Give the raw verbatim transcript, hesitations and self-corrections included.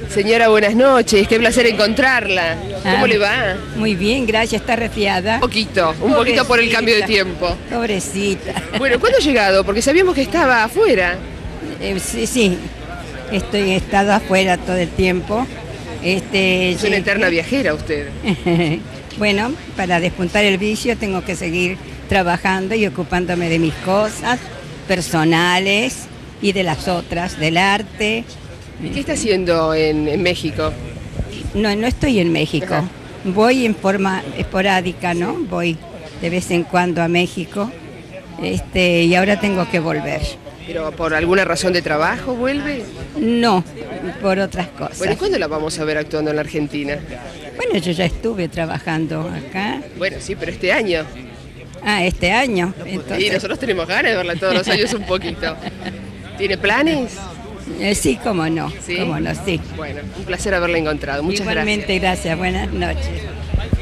Señora, buenas noches, qué placer encontrarla. ¿Cómo Ah, le va? Muy bien, gracias, está resfriada. Un poquito, un poquito por el cambio de tiempo. Pobrecita. Bueno, ¿cuándo ha llegado? Porque sabíamos que estaba afuera. Eh, sí, sí, estoy he estado afuera todo el tiempo. Este, Es una llegué- eterna viajera usted. Bueno, para despuntar el vicio tengo que seguir trabajando y ocupándome de mis cosas personales y de las otras, del arte. ¿Qué está haciendo en, en México? No, no estoy en México. Ajá. Voy en forma esporádica, ¿no? Voy de vez en cuando a México. Este, y ahora tengo que volver. ¿Pero por alguna razón de trabajo vuelve? No, por otras cosas. Bueno, ¿y cuándo la vamos a ver actuando en la Argentina? Bueno, yo ya estuve trabajando acá. Bueno, sí, pero este año. Ah, este año. Y Entonces, nosotros tenemos ganas de verla todos los años un poquito. ¿Tiene planes? eh, sí, cómo no, ¿Sí? cómo no, sí. Bueno, un placer haberla encontrado. Muchas Igualmente, gracias. Buenas noches.